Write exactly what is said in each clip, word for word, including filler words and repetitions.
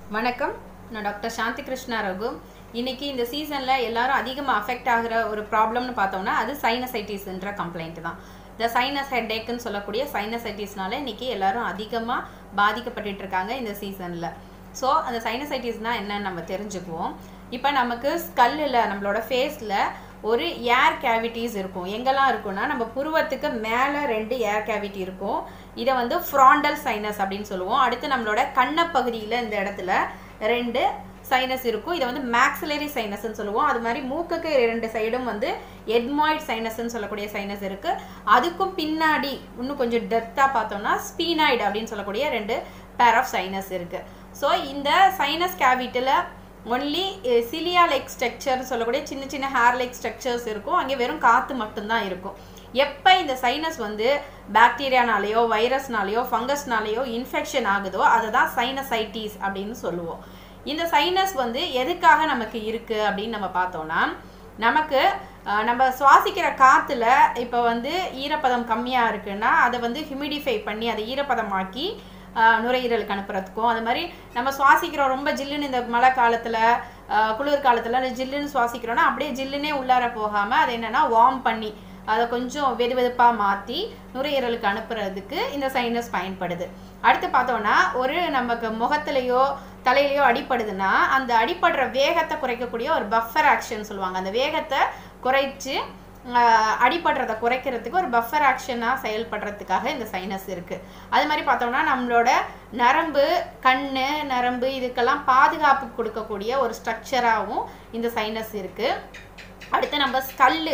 வணக்கம், நான் டாக்டர் ஷாந்தி கிருஷ்ணா ரகு. இன்னைக்கு இந்த சீசனில் எல்லாரும் அதிகமாக அஃபெக்ட் ஆகிற ஒரு ப்ராப்ளம்னு பார்த்தோம்னா அது சைனசைட்டிஸ்ன்ற கம்ப்ளைண்ட் தான். இந்த சைனஸ் ஹெட்டேக்குன்னு சொல்லக்கூடிய சைனசைட்டிஸ்னால இன்னைக்கு எல்லாரும் அதிகமாக பாதிக்கப்பட்டு இருக்காங்க இந்த சீசனில். ஸோ அந்த சைனசைட்டிஸ்னால் என்னன்னு நம்ம தெரிஞ்சுக்குவோம். இப்போ நமக்கு ஸ்கல்லில் நம்மளோட ஃபேஸில் ஒரு ஏர் கேவிட்டிஸ் இருக்கும். எங்கெல்லாம் இருக்குன்னா நம்ம புருவத்துக்கு மேலே ரெண்டு ஏர் கேவிட்டி இருக்கும். இதை வந்து ஃப்ராண்டல் சைனஸ் அப்படின்னு சொல்லுவோம். அடுத்து நம்மளோட கண்ணப்பகுதியில் இந்த இடத்துல ரெண்டு சைனஸ் இருக்கும். இதை வந்து மேக்ஸிலரி சைனஸ்ன்னு சொல்லுவோம். அது மாதிரி மூக்குக்கு ரெண்டு சைடும் வந்து எட்மாய்ட் சைனஸ்ன்னு சொல்லக்கூடிய சைனஸ் இருக்குது. அதுக்கும் பின்னாடி இன்னும் கொஞ்சம் டெப்த்தாக பார்த்தோம்னா ஸ்பீனாய்டு அப்படின்னு சொல்லக்கூடிய ரெண்டு பேர் ஆஃப் சைனஸ் இருக்குது. ஸோ இந்த சைனஸ் கேவிட்டியில் ஒன்லி சிலியா லைக் ஸ்ட்ரக்சர் சொல்லக்கூடிய சின்ன சின்ன ஹேர் லைக் ஸ்ட்ரக்சர்ஸ் இருக்கும். அங்கே வெறும் காற்று மட்டும்தான் இருக்கும். எப்போ இந்த சைனஸ் வந்து பாக்டீரியானாலேயோ வைரஸ்னாலேயோ ஃபங்கஸ்னாலேயோ இன்ஃபெக்ஷன் ஆகுதோ அதை தான் சைனசைட்டிஸ் அப்படின்னு சொல்லுவோம். இந்த சைனஸ் வந்து எதுக்காக நமக்கு இருக்குது அப்படின்னு நம்ம பார்த்தோம்னா, நமக்கு நம்ம சுவாசிக்கிற காற்றுல இப்போ வந்து ஈரப்பதம் கம்மியாக இருக்குன்னா அதை வந்து ஹியூமிடிஃபை பண்ணி அதை ஈரப்பதமாக்கி நுரையீரலுக்கு அனுப்புறதுக்கும், அது மாதிரி நம்ம சுவாசிக்கிறோம் ரொம்ப ஜில்லுன்னு இந்த மழை காலத்தில் குளிர் காலத்தில் ஜில்லுன்னு சுவாசிக்கிறோன்னா அப்படியே ஜில்லுன்னே உள்ளார போகாமல் அதை என்னென்னா வார்ம் பண்ணி அதை கொஞ்சம் வெது வெதுப்பாக மாற்றி நுரையீரலுக்கு அனுப்புறதுக்கு இந்த சைனஸ் பயன்படுது. அடுத்து பார்த்தோன்னா ஒரு நமக்கு முகத்திலையோ தலையிலையோ அடிப்படுதுன்னா அந்த அடிப்படுற வேகத்தை குறைக்கக்கூடிய ஒரு பஃபர் ஆக்ஷன் சொல்லுவாங்க. அந்த வேகத்தை குறைச்சி அடிப்படுறதை குறைக்கிறதுக்கு ஒரு பஃபர் ஆக்ஷனாக செயல்படுறதுக்காக இந்த சைனஸ் இருக்குது. அது மாதிரி பார்த்தோம்னா நம்மளோட நரம்பு கண் நரம்பு இதுக்கெல்லாம் பாதுகாப்பு கொடுக்கக்கூடிய ஒரு ஸ்ட்ரக்சராகவும் இந்த சைனஸ் இருக்குது. அடுத்து நம்ம ஸ்கல்லு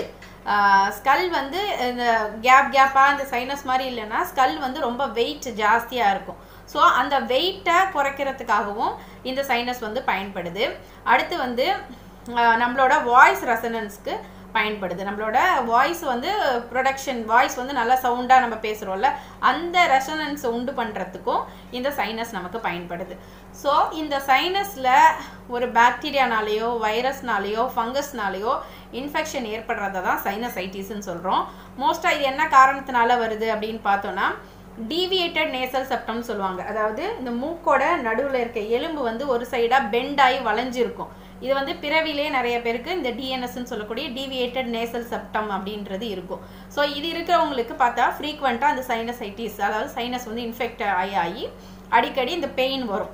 ஸ்கல் வந்து இந்த கேப் கேப்பாக இந்த சைனஸ் மாதிரி இல்லைன்னா ஸ்கல் வந்து ரொம்ப வெயிட் ஜாஸ்தியாக இருக்கும். ஸோ அந்த வெயிட்டை குறைக்கிறதுக்காகவும் இந்த சைனஸ் வந்து பயன்படுது. அடுத்து வந்து நம்மளோட வாய்ஸ் ரெசனன்ஸ்க்கு பயன்படுது. நம்மளோட வாய்ஸ் வந்து ப்ரொடக்ஷன் வாய்ஸ் வந்து நல்லா சவுண்டாக நம்ம பேசுகிறோம்ல, அந்த ரெசனன்ஸை உண்டு பண்ணுறதுக்கும் இந்த சைனஸ் நமக்கு பயன்படுது. ஸோ இந்த சைனஸில் ஒரு பாக்டீரியானாலேயோ வைரஸ்னாலேயோ ஃபங்கஸ்னாலேயோ இன்ஃபெக்ஷன் ஏற்படுறத தான் சைனசைட்டிஸ்ன்னு சொல்கிறோம். மோஸ்ட்டாக இது என்ன காரணத்தினால வருது அப்படின்னு பார்த்தோன்னா டீவியேட்டட் நேசல் செப்டம்னு சொல்லுவாங்க. அதாவது இந்த மூக்கோட நடுவில் இருக்க எலும்பு வந்து ஒரு சைடாக பெண்ட் ஆகி வளைஞ்சிருக்கும். இது வந்து பிறவிலே நிறைய பேருக்கு இந்த டிஎன்எஸ்ன்னு சொல்லக்கூடிய டீவியேட்டட் நேசல் செப்டம் அப்படின்றது இருக்கும். ஸோ இது இருக்கிறவங்களுக்கு பார்த்தா ஃப்ரீக்வெண்ட்டாக அந்த சைனசைட்டிஸ் அதாவது சைனஸ் வந்து இன்ஃபெக்ட் ஆகி ஆகி அடிக்கடி இந்த பெயின் வரும்.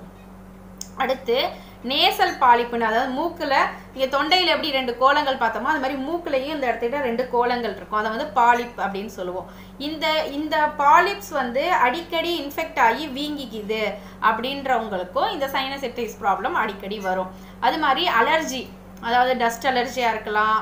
அடுத்து நேசல் பாலிப்புன்னு அதாவது மூக்கில் இங்கே தொண்டையில் எப்படி ரெண்டு கோலங்கள் பார்த்தோமோ அது மாதிரி மூக்குலையும் இந்த இடத்துல ரெண்டு கோலங்கள் இருக்கும். அதை வந்து பாலிப் அப்படின்னு சொல்லுவோம். இந்த இந்த பாலிப்ஸ் வந்து அடிக்கடி இன்ஃபெக்ட் ஆகி வீங்கிக்குது அப்படின்றவங்களுக்கும் இந்த சைனசைட்டிஸ் ப்ராப்ளம் அடிக்கடி வரும். அது மாதிரி அலர்ஜி அதாவது டஸ்ட் அலர்ஜியாக இருக்கலாம்,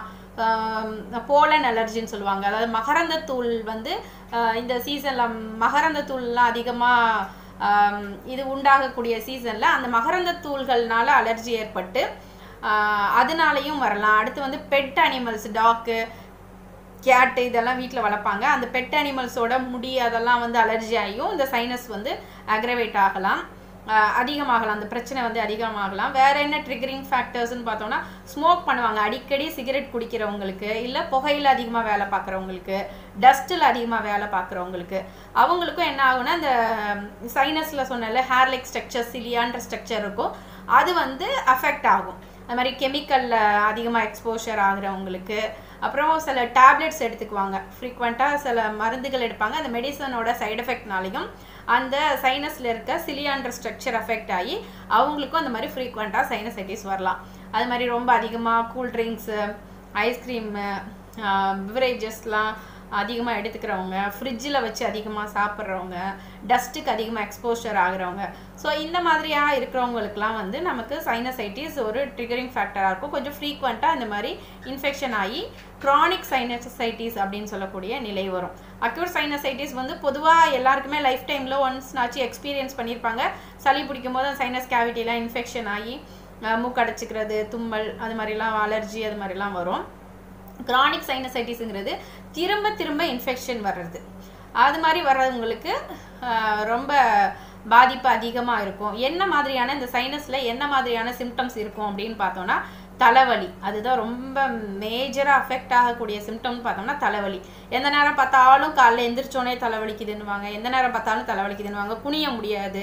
போலன் அலர்ஜின்னு சொல்லுவாங்க. அதாவது மகரந்த தூள் வந்து இந்த சீசனில் மகரந்த தூள்லாம் அதிகமாக இது உண்டாகக்கூடிய சீசனில் அந்த மகரந்த தூள்கள்னால அலர்ஜி ஏற்பட்டு அதனாலையும் வரலாம். அடுத்து வந்து பெட் அனிமல்ஸ் டாக்கு கேட்டு இதெல்லாம் வீட்டில் வளர்ப்பாங்க. அந்த பெட் அனிமல்ஸோட முடி அதெல்லாம் வந்து அலர்ஜி ஆகியும் இந்த சைனஸ் வந்து அக்ரவேட் ஆகலாம், அதிகமாகலாம், அந்த பிரச்சனை வந்து அதிகமாகலாம். வேறு என்ன ட்ரிகரிங் ஃபேக்டர்ஸ்ன்னு பார்த்தோம்னா ஸ்மோக் பண்ணுவாங்க, அடிக்கடி சிகரெட் குடிக்கிறவங்களுக்கு, இல்லை புகையில் அதிகமாக வேலை பார்க்குறவங்களுக்கு, டஸ்ட்டில் அதிகமாக வேலை பார்க்குறவங்களுக்கு அவங்களுக்கும் என்ன ஆகுனா இந்த சைனஸில் சொன்னால ஹேர் லைக் ஸ்ட்ரக்சர் சிலியான்ற ஸ்ட்ரக்சர் இருக்கும், அது வந்து அஃபெக்ட் ஆகும். அது மாதிரி கெமிக்கலில் அதிகமாக எக்ஸ்போஷர் ஆகுறவங்களுக்கு, அப்புறம் சில டேப்லெட்ஸ் எடுத்துக்குவாங்க, ஃப்ரீக்வெண்ட்டாக சில மருந்துகள் எடுப்பாங்க. அந்த மெடிசனோட சைடு எஃபெக்ட்னாலையும் அந்த சைனஸில் இருக்க சிலியான்ற ஸ்ட்ரக்சர் அஃபெக்ட் ஆகி அவங்களுக்கும் அந்த மாதிரி ஃப்ரீக்வெண்ட்டாக சைனசைட்டிஸ் வரலாம். அது மாதிரி ரொம்ப அதிகமாக கூல்ட்ரிங்க்ஸு ஐஸ்கிரீமு பிவரேஜஸ்லாம் அதிகமாக எடுத்துக்கிறவங்க, ஃப்ரிட்ஜில் வச்சு அதிகமாக சாப்பிட்றவங்க, டஸ்ட்டுக்கு அதிகமாக எக்ஸ்போஷர் ஆகுறவங்க, ஸோ இந்த மாதிரியாக இருக்கிறவங்களுக்குலாம் வந்து நமக்கு சைனசைட்டிஸ் ஒரு ட்ரிகரிங் ஃபேக்டராக இருக்கும். கொஞ்சம் ஃப்ரீக்வெண்ட்டாக இந்த மாதிரி இன்ஃபெக்ஷன் ஆகி க்ரானிக் சைனசைட்டிஸ் அப்படின்னு சொல்லக்கூடிய நிலை வரும். அக்யூட் சைனசைட்டிஸ் வந்து பொதுவாக எல்லாருக்குமே லைஃப் டைமில் ஒன்ஸ்னாச்சும் எக்ஸ்பீரியன்ஸ் பண்ணியிருப்பாங்க. சளி பிடிக்கும் போது அந்த சைனஸ் கேவிட்டிலாம் இன்ஃபெக்ஷன் ஆகி மூக்கடைச்சிக்கிறது, தும்மல், அது மாதிரிலாம் அலர்ஜி அது மாதிரிலாம் வரும். கிரானிக் சைனசைட்டிஸுங்கிறது திரும்ப திரும்ப இன்ஃபெக்ஷன் வர்றது, அது மாதிரி வர்றவங்களுக்கு ரொம்ப பாதிப்பு அதிகமாக இருக்கும். என்ன மாதிரியான இந்த சைனஸில் என்ன மாதிரியான சிம்டம்ஸ் இருக்கும் அப்படின்னு பார்த்தோன்னா தலைவலி, அதுதான் ரொம்ப மேஜராக அஃபெக்ட் ஆகக்கூடிய சிம்டம்னு பார்த்தோம்னா தலைவலி. எந்த நேரம் பார்த்தாலும் காலைல எந்திரிச்சோடனே தலைவலிக்குதுன்னுவாங்க, எந்த நேரம் பார்த்தாலும் தலைவலிக்குதுன்னுவாங்க, குனிய முடியாது,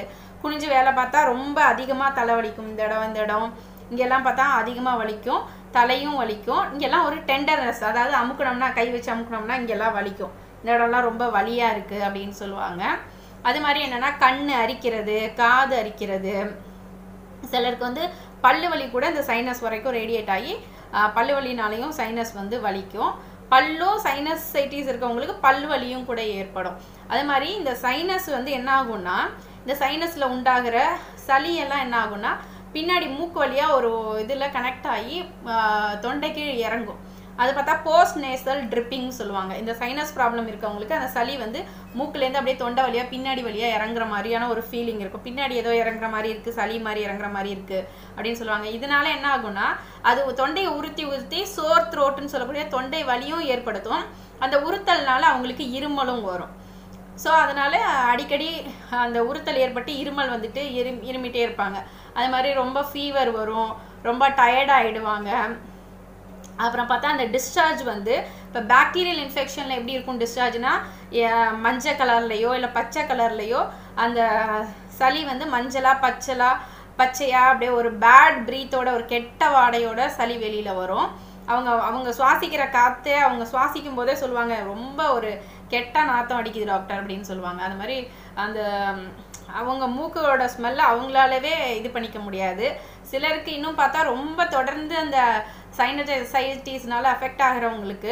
குனிஞ்சு வேலை பார்த்தா ரொம்ப அதிகமாக தலை வலிக்கும். இந்த இடம் இந்த இடம் இங்கெல்லாம் பார்த்தா அதிகமாக வலிக்கும், தலையும் வலிக்கும். இங்கெல்லாம் ஒரு டெண்டர்னஸ், அதாவது அமுக்கணும்னா கை வச்சு அமுக்கணும்னா இங்கெல்லாம் வலிக்கும், இந்த இடம்லாம் ரொம்ப வலியாக இருக்குது அப்படின்னு சொல்லுவாங்க. அது மாதிரி என்னென்னா கண் அரிக்கிறது, காது அரிக்கிறது, சிலருக்கு வந்து பல்லு வலி கூட இந்த சைனஸ் வரைக்கும் ரேடியேட் ஆகி பல்லு வலினாலையும் சைனஸ் வந்து வலிக்கும். பல்லும் சைனசைட்டிஸ் இருக்கவங்களுக்கு பல்லு வலியும் கூட ஏற்படும். அது மாதிரி இந்த சைனஸ் வந்து என்ன ஆகும்னா, இந்த சைனஸில் உண்டாகிற சளியெல்லாம் என்ன ஆகும்னா பின்னாடி மூக்கு வழியாக ஒரு இதில் கனெக்ட் ஆகி தொண்டைக்கு இறங்கும். அது பார்த்தா போஸ்ட் நேசல் ட்ரிப்பிங் சொல்லுவாங்க. இந்த சைனஸ் ப்ராப்ளம் இருக்கவங்களுக்கு அந்த சளி வந்து மூக்குலேருந்து அப்படியே தொண்டை வழியாக பின்னாடி வழியாக இறங்குற மாதிரியான ஒரு ஃபீலிங் இருக்கும். பின்னாடி ஏதோ இறங்குற மாதிரி இருக்குது, சளி மாதிரி இறங்குற மாதிரி இருக்குது அப்படின்னு சொல்லுவாங்க. இதனால என்ன ஆகும்னா அது தொண்டையை உறுத்தி உறுத்தி சோர் த்ரோட்டுன்னு சொல்லக்கூடிய தொண்டை வலியும் ஏற்படுத்தும். அந்த உறுத்தல்னால அவங்களுக்கு இருமலும் வரும். ஸோ அதனால் அடிக்கடி அந்த உறுத்தல் ஏற்பட்டு இருமல் வந்துட்டு இரு இருமிட்டே இருப்பாங்க. அது மாதிரி ரொம்ப ஃபீவர் வரும், ரொம்ப டயர்ட் ஆகிடுவாங்க. அப்புறம் பார்த்தா அந்த டிஸ்சார்ஜ் வந்து இப்போ பாக்டீரியல் இன்ஃபெக்ஷனில் எப்படி இருக்கும் டிஸ்சார்ஜ்னா, மஞ்சள் கலர்லையோ இல்லை பச்சை கலர்லையோ அந்த சளி வந்து மஞ்சளாக பச்சலாக பச்சையாக அப்படியே ஒரு பேட் ப்ரீத்தோட ஒரு கெட்ட வாடையோட சளி வெளியில் வரும். அவங்க அவங்க சுவாசிக்கிற காற்று அவங்க சுவாசிக்கும் போதே சொல்லுவாங்க, ரொம்ப ஒரு கெட்ட நாத்தம் அடிக்குது டாக்டர் அப்படின்னு சொல்லுவாங்க. அது மாதிரி அந்த அவங்க மூக்கோட ஸ்மெல்லை அவங்களாலவே இது பண்ணிக்க முடியாது. சிலருக்கு இன்னும் பார்த்தா ரொம்ப தொடர்ந்து அந்த சைனசைட்டிஸ்னால அஃபெக்ட் ஆகிறவங்களுக்கு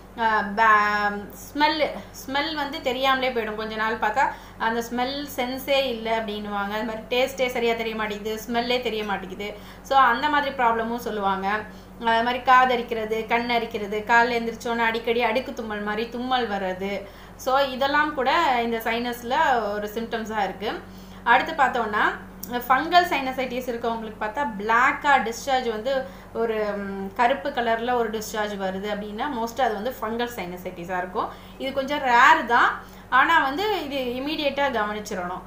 ஸ்மெல்லு ஸ்மெல் வந்து தெரியாமலே போயிடும். கொஞ்ச நாள் பார்த்தா அந்த ஸ்மெல் சென்ஸே இல்லை அப்படின்வாங்க. அது மாதிரி டேஸ்ட்டே சரியாக தெரிய மாட்டேங்குது, ஸ்மெல்லே தெரிய மாட்டேங்குது. ஸோ அந்த மாதிரி ப்ராப்ளமும் சொல்லுவாங்க. அது மாதிரி காது அரிக்கிறது, கண் அரிக்கிறது, காலில் எழுந்திரிச்சோன்னே அடிக்கடி அடுக்கு தும்மல் மாதிரி தும்மல் வர்றது. ஸோ இதெல்லாம் கூட இந்த சைனஸில் ஒரு சிம்டம்ஸாக இருக்குது. அடுத்து பார்த்தோன்னா ஃபங்கல் சைனசைட்டிஸ் இருக்கவங்களுக்கு பார்த்தா பிளாக்காக டிஸ்சார்ஜ் வந்து ஒரு கருப்பு கலரில் ஒரு டிஸ்சார்ஜ் வருது அப்படின்னா மோஸ்ட்டாக அது வந்து ஃபங்கல் சைனசைட்டிஸாக இருக்கும். இது கொஞ்சம் ரேர் தான், ஆனால் வந்து இது இமீடியட்டாக கவனிச்சிடணும்.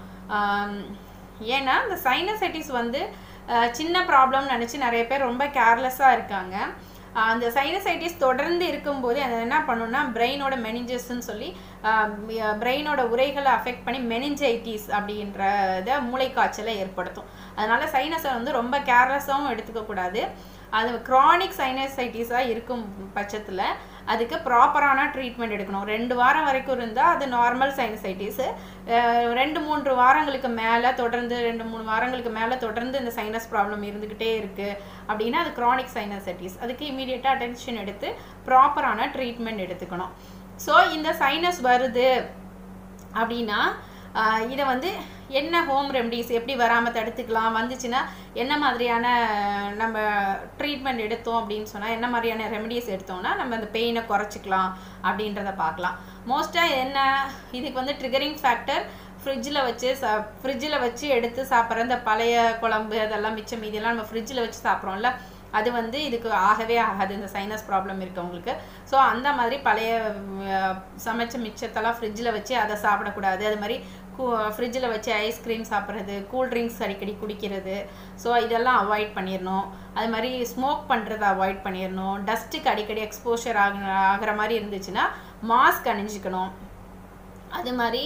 ஏன்னா இந்த சைனசைட்டிஸ் வந்து சின்ன ப்ராப்ளம்னு நினச்சி நிறைய பேர் ரொம்ப கேர்லெஸ்ஸாக இருக்காங்க. அந்த சைனசைட்டிஸ் தொடர்ந்து இருக்கும்போது அது என்ன பண்ணுன்னா பிரெயினோட மெனிஞ்சஸ்ன்னு சொல்லி பிரெயினோட உரைகளை அஃபெக்ட் பண்ணி மெனிஞ்சைட்டிஸ் அப்படின்றத மூளைக்காய்ச்சலை ஏற்படுத்தும். அதனால சைனஸை வந்து ரொம்ப கேர்லெஸ்ஸாகவும் எடுத்துக்கக்கூடாது. அது க்ரானிக் சைனசைட்டிஸாக இருக்கும் பட்சத்தில் அதுக்கு ப்ராப்பரான ட்ரீட்மெண்ட் எடுக்கணும். ரெண்டு வாரம் வரைக்கும் இருந்தால் அது நார்மல் சைனசைட்டிஸு. ரெண்டு மூன்று வாரங்களுக்கு மேலே தொடர்ந்து ரெண்டு மூணு வாரங்களுக்கு மேலே தொடர்ந்து இந்த சைனஸ் ப்ராப்ளம் இருந்துக்கிட்டே இருக்குது அப்படின்னா அது க்ரானிக் சைனசைட்டிஸ். அதுக்கு இமீடியட்டாக அட்டென்ஷன் எடுத்து ப்ராப்பரான ட்ரீட்மெண்ட் எடுத்துக்கணும். ஸோ இந்த சைனஸ் வருது அப்படின்னா இதை வந்து என்ன ஹோம் ரெமடிஸ் எப்படி வராமல் தடுத்துக்கலாம், வந்துச்சுன்னா என்ன மாதிரியான நம்ம ட்ரீட்மெண்ட் எடுத்தோம் அப்படின்னு சொன்னால் என்ன மாதிரியான ரெமடிஸ் எடுத்தோம்னா நம்ம அந்த பெயினை குறைச்சிக்கலாம் அப்படின்றத பார்க்கலாம். மோஸ்ட்டாக என்ன இதுக்கு வந்து ட்ரிகரிங் ஃபேக்டர் ஃப்ரிட்ஜில் வச்சு சா ஃப்ரிட்ஜில் வச்சு எடுத்து சாப்பிட்ற இந்த பழைய குழம்பு அதெல்லாம் மிச்சம் மீதியெல்லாம் நம்ம ஃப்ரிட்ஜில் வச்சு சாப்பிட்றோம்ல, அது வந்து இதுக்கு ஆகவே ஆகாது இந்த சைனஸ் ப்ராப்ளம் இருக்கவங்களுக்கு. ஸோ அந்த மாதிரி பழைய சமைச்ச மிச்சத்தெல்லாம் ஃப்ரிட்ஜில் வச்சு அதை சாப்பிடக்கூடாது. அது மாதிரி கூ ஃப்ரிட்ஜில் வச்சு ஐஸ்கிரீம் சாப்பிட்றது, கூல்ட்ரிங்க்ஸ் அடிக்கடி குடிக்கிறது, ஸோ இதெல்லாம் அவாய்ட் பண்ணிடணும். அது மாதிரி ஸ்மோக் பண்ணுறதை அவாய்ட் பண்ணிடணும். டஸ்ட்டுக்கு அடிக்கடி எக்ஸ்போஷர் ஆக ஆகிற மாதிரி இருந்துச்சுன்னா மாஸ்க் அணிஞ்சிக்கணும். அது மாதிரி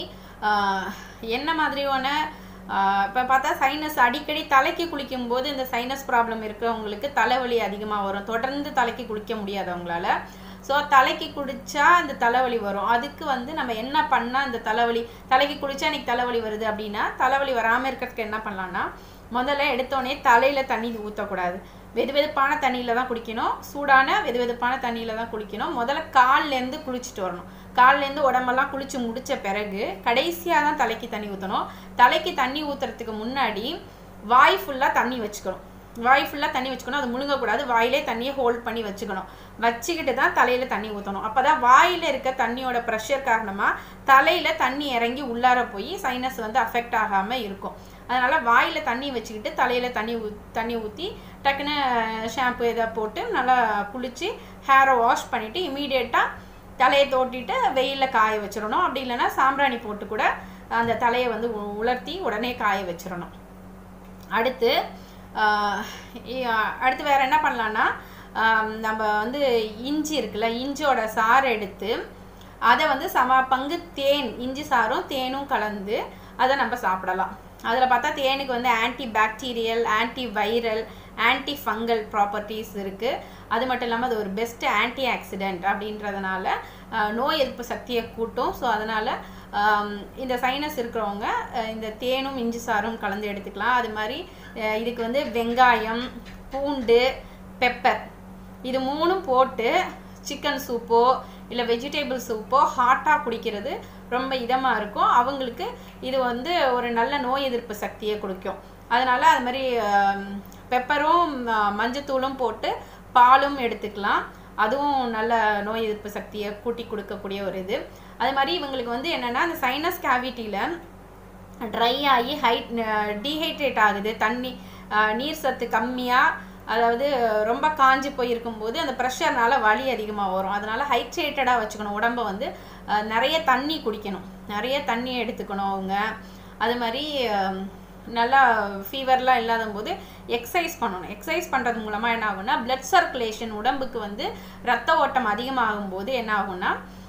என்ன மாதிரியான இப்போ பார்த்தா சைனஸ் அடிக்கடி தலைக்கு குளிக்கும் போது இந்த சைனஸ் ப்ராப்ளம் இருக்கிறவங்களுக்கு தலைவலி அதிகமாக வரும். தொடர்ந்து தலைக்கு குளிக்க முடியாது அவங்களால. ஸோ தலைக்கு குடித்தா இந்த தலைவலி வரும். அதுக்கு வந்து நம்ம என்ன பண்ணால் இந்த தலைவலி தலைக்கு குளித்தா இன்றைக்கி தலைவலி வருது அப்படின்னா தலைவலி வராமல் இருக்கிறதுக்கு என்ன பண்ணலான்னா, முதல்ல எடுத்தோடனே தலையில் தண்ணி ஊற்றக்கூடாது. வெது வெதுப்பான தண்ணியில் தான் குளிக்கணும். சூடான வெது வெதுப்பான தண்ணியில் தான் குளிக்கணும். முதல்ல கால்லேருந்து குளிச்சுட்டு வரணும். கால்லேருந்து உடம்பெல்லாம் குளித்து முடித்த பிறகு கடைசியாக தான் தலைக்கு தண்ணி ஊற்றணும். தலைக்கு தண்ணி ஊற்றுறதுக்கு முன்னாடி வாய் ஃபுல்லாக தண்ணி வச்சுக்கணும். வாய் ஃபுல்லாக தண்ணி வச்சுக்கணும். அது முழுங்கக்கூடாது. வாயிலே தண்ணியை ஹோல்ட் பண்ணி வச்சுக்கணும். வச்சுக்கிட்டு தான் தலையில் தண்ணி ஊற்றணும். அப்போ தான் வாயில் இருக்க தண்ணியோட ப்ரெஷர் காரணமாக தலையில் தண்ணி இறங்கி உள்ளார போய் சைனஸ் வந்து அஃபெக்ட் ஆகாமல் இருக்கும். அதனால் வாயில் தண்ணி வச்சுக்கிட்டு தலையில் தண்ணி ஊ தண்ணி ஊற்றி டக்குன்னு ஷாம்பு இதை போட்டு நல்லா குளித்து ஹேரை வாஷ் பண்ணிவிட்டு இமீடியட்டாக தலையை தோட்டிட்டு வெயிலில் காய வச்சிடணும். அப்படி இல்லைன்னா சாம்பிராணி போட்டு கூட அந்த தலையை வந்து உலர்த்தி உடனே காய வச்சிடணும். அடுத்து அடுத்து வேறு என்ன பண்ணலான்னா, நம்ம வந்து இஞ்சி இருக்குல்ல, இஞ்சியோட சாறு எடுத்து அதை வந்து சம பங்கு தேன், இஞ்சி சாரும் தேனும் கலந்து அதை நம்ம சாப்பிடலாம். அதில் பார்த்தா தேனுக்கு வந்து anti bacterial, anti viral, anti fungal properties இருக்குது. அது மட்டும் இல்லாமல் அது ஒரு பெஸ்ட் ஆன்டி ஆக்சிடென்ட் அப்படின்றதுனால நோய் எதிர்ப்பு சக்தியை கூட்டும். ஸோ அதனால் இந்த சைனஸ் இருக்கிறவங்க இந்த தேனும் இஞ்சி சாறும் கலந்து எடுத்துக்கலாம். அது மாதிரி இதுக்கு வந்து வெங்காயம், பூண்டு, பெப்பர் இது மூணும் போட்டு சிக்கன் சூப்போ இல்லை வெஜிடபிள் சூப்போ ஹாட்டாக குடிக்கிறது ரொம்ப இதமாக இருக்கும். அவங்களுக்கு இது வந்து ஒரு நல்ல நோய் எதிர்ப்பு சக்தியை கொடுக்கும். அதனால் அது மாதிரி பெப்பரும் மஞ்சத்தூளும் போட்டு பாலும் எடுத்துக்கலாம். அதுவும் நல்ல நோய் எதிர்ப்பு சக்தியை கூட்டி கொடுக்கக்கூடிய ஒரு இது. அது மாதிரி இவங்களுக்கு வந்து என்னென்னா அந்த சைனஸ் கேவிட்டியில் ட்ரை ஆகி ஹைட் டீஹைட்ரேட் ஆகுது, தண்ணி நீர் சத்து கம்மியாக, அதாவது ரொம்ப காஞ்சி போயிருக்கும்போது அந்த ப்ரெஷர்னால வலி அதிகமாக வரும். அதனால் ஹைட்ரேட்டடாக வச்சுக்கணும். உடம்பை வந்து நிறைய தண்ணி குடிக்கணும், நிறைய தண்ணி எடுத்துக்கணும் அவங்க. அது மாதிரி நல்லா ஃபீவர்லாம் இல்லாத போது எக்ஸசைஸ் பண்ணணும். எக்ஸசைஸ் பண்ணுறது மூலமாக என்ன ஆகும்னா பிளட் சர்க்குலேஷன், உடம்புக்கு வந்து ரத்த ஓட்டம் அதிகமாகும் போது என்ன ஆகும்னா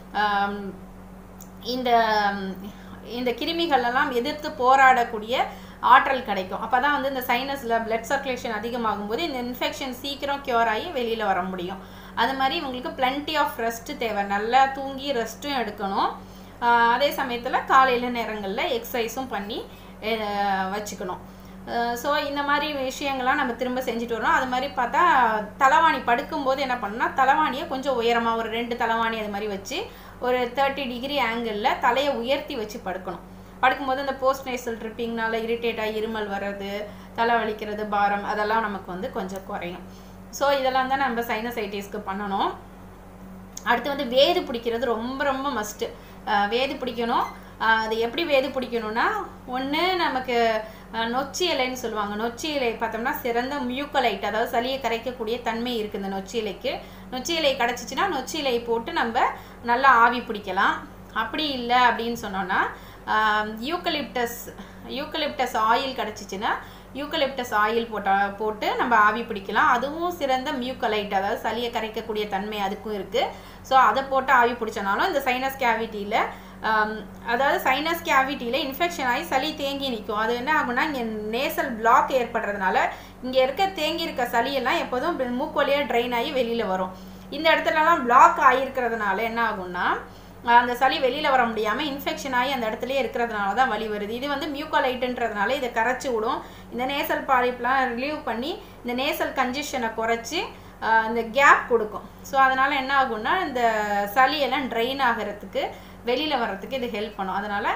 இந்த இந்த கிருமிகளெல்லாம் எதிர்த்து போராடக்கூடிய ஆற்றல் கிடைக்கும். அப்போ தான் வந்து இந்த சைனஸில் பிளட் சர்க்குலேஷன் அதிகமாகும் போது இந்த இன்ஃபெக்ஷன் சீக்கிரம் க்யூர் ஆகி வெளியில் வர முடியும். அது மாதிரி இவங்களுக்கு பிளண்டி ஆஃப் ரெஸ்ட்டு தேவை, நல்லா தூங்கி ரெஸ்ட்டும் எடுக்கணும். அதே சமயத்தில் காலையில் நேரங்களில் எக்ஸசைஸும் பண்ணி வச்சுக்கணும். ஸோ இந்த மாதிரி விஷயங்கள்லாம் நம்ம திரும்ப செஞ்சுட்டு வரோம். அது மாதிரி பார்த்தா தலைவாணி படுக்கும்போது என்ன பண்ணணும்னா தலைவாணியை கொஞ்சம் உயரமாக ஒரு ரெண்டு தலைவாணி அது மாதிரி வச்சு ஒரு தேர்ட்டி டிகிரி ஆங்கிளில் தலையை உயர்த்தி வச்சு படுக்கணும். படுக்கும்போது அந்த போஸ்ட் நேசல் ட்ரிப்பிங்னால இரிட்டேட்டாக இருமல் வர்றது, தலை வலிக்கிறது, பாரம் அதெல்லாம் நமக்கு வந்து கொஞ்சம் குறையும். ஸோ இதெல்லாம் தான் நம்ம சைனசைட்டிஸ்க்கு பண்ணணும். அடுத்து வந்து வேது பிடிக்கிறது ரொம்ப ரொம்ப மஸ்ட்டு. வேது பிடிக்கணும். அது எப்படி வேது பிடிக்கணும்னா, ஒன்று நமக்கு நொச்சி இலைன்னு சொல்லுவாங்க. நொச்சி இலை பார்த்தோம்னா சிறந்த மியூக்கலைட், அதாவது சளியை கரைக்கக்கூடிய தன்மை இருக்குது இந்த நொச்சி இலைக்கு. நொச்சி இலை கிடச்சிச்சின்னா நொச்சி இலை போட்டு நம்ம நல்லா ஆவி பிடிக்கலாம். அப்படி இல்லை அப்படின்னு சொன்னோன்னா யூக்கலிப்டஸ் யூக்கலிப்டஸ் ஆயில் கிடச்சிச்சின்னா யூக்கலிப்டஸ் ஆயில் போட்டால் போட்டு நம்ம ஆவி பிடிக்கலாம். அதுவும் சிறந்த மியூக்கலைட், அதாவது சளியை கரைக்கக்கூடிய தன்மை அதுக்கும் இருக்குது. ஸோ அதை போட்டு ஆவி பிடிச்சனாலும் இந்த சைனஸ் கேவிட்டியில், அதாவது சைனஸ் கேவிட்டியில் இன்ஃபெக்ஷன் ஆகி சளி தேங்கி நிற்கும். அது என்ன ஆகும்னா இங்கே நேசல் பிளாக் ஏற்படுறதுனால இங்கே இருக்க தேங்கி இருக்க சளியெல்லாம் எப்போதும் மூக்கு வழியாக ட்ரெயின் ஆகி வெளியில் வரும். இந்த இடத்துலலாம் பிளாக் ஆகியிருக்கிறதுனால என்ன ஆகும்னா அந்த சளி வெளியில் வர முடியாமல் இன்ஃபெக்ஷன் ஆகி அந்த இடத்துலேயே இருக்கிறதுனால தான் வலி வருது. இது வந்து மியூக்கலைட்டுன்றதுனால இதை கரைச்சி விடும். இந்த நேசல் பாலிப்லாம் ரிலீவ் பண்ணி இந்த நேசல் கன்ஜெஷனை குறைச்சி இந்த கேப் கொடுக்கும். ஸோ அதனால் என்ன ஆகும்னா இந்த சளியெல்லாம் ட்ரெயின் ஆகிறதுக்கு, வெளியில் வர்றதுக்கு இது ஹெல்ப் பண்ணும். அதனால்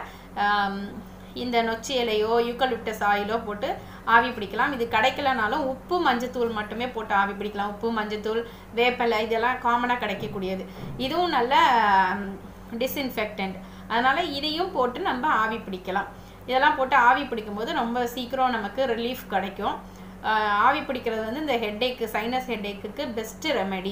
இந்த நொச்சி இலையோ யூக்கலிப்டஸ் ஆயிலோ போட்டு ஆவி பிடிக்கலாம். இது கிடைக்கலனாலும் உப்பு மஞ்சத்தூள் மட்டுமே போட்டு ஆவி பிடிக்கலாம். உப்பு, மஞ்சத்தூள், வேப்பலை இதெல்லாம் காமனாக கிடைக்கக்கூடியது. இதுவும் நல்ல டிஸ்இன்ஃபெக்டன்ட். அதனால் இதையும் போட்டு நம்ம ஆவி பிடிக்கலாம். இதெல்லாம் போட்டு ஆவி பிடிக்கும்போது ரொம்ப சீக்கிரம் நமக்கு ரிலீஃப் கிடைக்கும். ஆவி பிடிக்கிறது வந்து இந்த headache, sinus headache best remedy.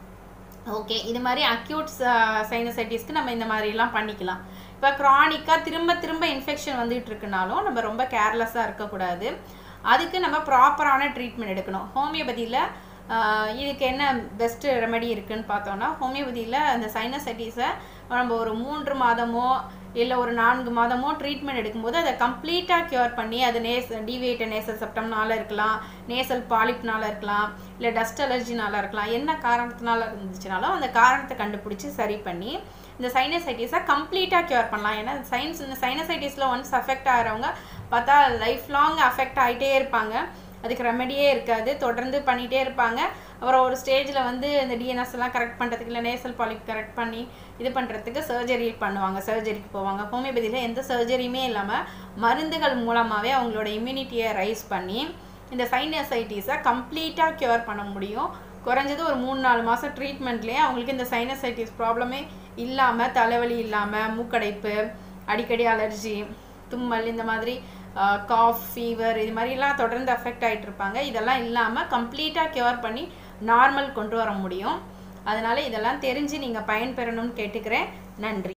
Okay, இது மாதிரி அக்யூட் சைனசைட்டிஸ்க்கு நம்ம இந்த மாதிரிலாம் பண்ணிக்கலாம். இப்போ க்ரானிக்காக திரும்ப திரும்ப இன்ஃபெக்ஷன் வந்துட்டு இருக்குனாலும் நம்ம ரொம்ப கேர்லெஸ்ஸாக இருக்கக்கூடாது. அதுக்கு நம்ம ப்ராப்பரான ட்ரீட்மெண்ட் எடுக்கணும். ஹோமியோபதியில் இதுக்கு என்ன பெஸ்ட்டு ரெமெடி இருக்குதுன்னு பார்த்தோன்னா, ஹோமியோபதியில் அந்த சைனசைட்டிஸை நம்ம ஒரு மூன்று மாதமோ இல்லை ஒரு நான்கு மாதமோ ட்ரீட்மெண்ட் எடுக்கும்போது அதை கம்ப்ளீட்டாக க்யூர் பண்ணி, அது நேஸ் டிவேட்டட் நேசல் செப்டம்னால இருக்கலாம், நேசல் பாலிப்னால இருக்கலாம், இல்லை டஸ்ட் அலர்ஜினால இருக்கலாம். என்ன காரணத்தினால இருந்துச்சுனாலும் அந்த காரணத்தை கண்டுபிடிச்சி சரி பண்ணி இந்த சைனசைட்டிஸை கம்ப்ளீட்டாக க்யூர் பண்ணலாம். ஏன்னா சைன்ஸ் இந்த சைனசைட்டிஸில் ஒன்ஸ் அஃபெக்ட் ஆகிறவங்க பார்த்தா லைஃப் லாங் அஃபெக்ட் ஆகிட்டே இருப்பாங்க. அதுக்கு ரெமெடியே இருக்காது, தொடர்ந்து பண்ணிகிட்டே இருப்பாங்க. அப்புறம் ஒரு ஸ்டேஜில் வந்து இந்த டிஎன்எஸ் எல்லாம் கரெக்ட் பண்ணுறதுக்கு, இல்லை நேசல் பாலிப் கரெக்ட் பண்ணி இது பண்ணுறதுக்கு சர்ஜரி பண்ணுவாங்க, சர்ஜரிக்கு போவாங்க. ஹோமியோபதியில் எந்த சர்ஜரியுமே இல்லாமல் மருந்துகள் மூலமாகவே அவங்களோட இம்யூனிட்டியை ரைஸ் பண்ணி இந்த சைனசைட்டிஸை கம்ப்ளீட்டாக க்யூர் பண்ண முடியும். குறைஞ்சது ஒரு மூணு நாலு மாதம் ட்ரீட்மெண்ட்லேயே அவங்களுக்கு இந்த சைனசைட்டிஸ் ப்ராப்ளமே இல்லாமல், தலைவலி இல்லாமல், மூக்கடைப்பு, அடிக்கடி அலர்ஜி, தும்மல், இந்த மாதிரி காஃப், ஃபீவர் இது மாதிரிலாம் தொடர்ந்து அஃபெக்ட் ஆகிட்டு இருப்பாங்க. இதெல்லாம் இல்லாமல் கம்ப்ளீட்டாக க்யூர் பண்ணி நார்மல் கொண்டு வர முடியும். அதனால் இதெல்லாம் தெரிஞ்சு நீங்கள் பயன்பெறணும்னு கேட்டுக்கிறேன். நன்றி.